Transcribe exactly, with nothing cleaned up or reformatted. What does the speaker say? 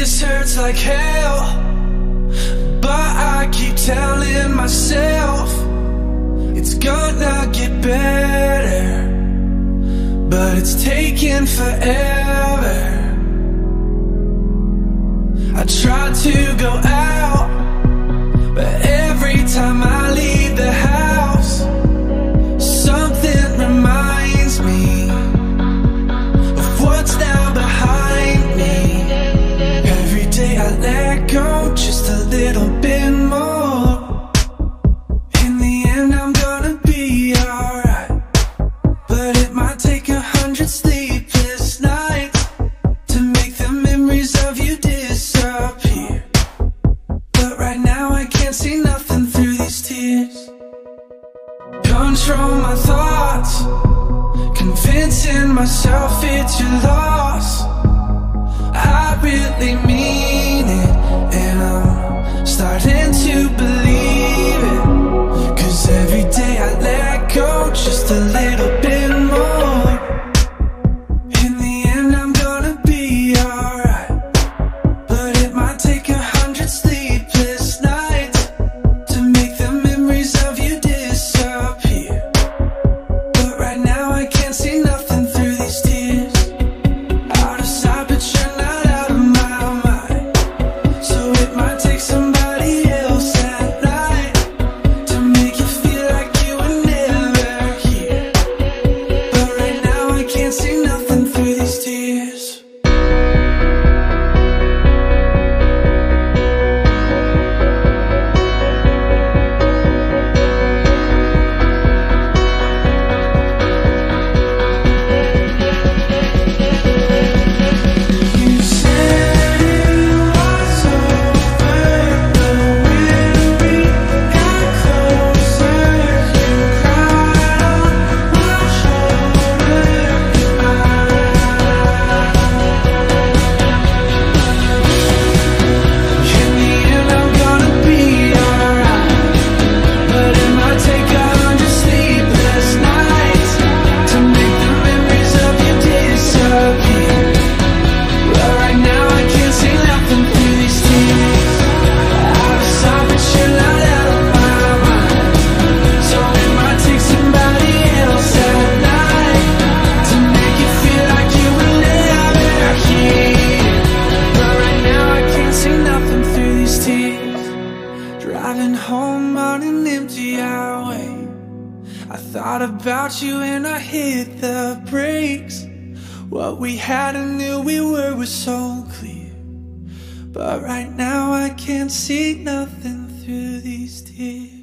This hurts like hell, but I keep telling myself it's gonna get better, but it's taking forever. I try to go out, but every time I leave the house, something reminds me of what's now behind me. Every day I let go just a little bit more. In the end I'm gonna be alright, but it might take a hundred sleepless nights to make the memories of you disappear. But right now I can't see nothing through these tears. Control my thoughts, convincing myself it's your loss. I really mean it, and I'm starting to believe it. Cause every day I let go just a little bit more. In the end I'm gonna be alright, but it might take a hundred sleepless nights to make the memories of you disappear. But right now I can't see nothing through these tears. Out of sight but you're not out of my mind, so it might take somebody else at night to make you feel like you were never here. But right now I can't see nothing through these tears. You said it was over, but when we got closer, you cried on my shoulder goodbye. In the end I'm gonna be alright, but it might take a hundred sleepless nights to make the memories of you disappear. But right now I can't see nothing through these tears. Out of sight but you're not out of my mind, so it might take somebody else at night to make you feel like you were never here. But right now I can't see nothing through these tears. Driving home on an empty highway, I thought about you and I hit the brakes. What we had and knew we were was so clear, but right now I can't see nothing through these tears.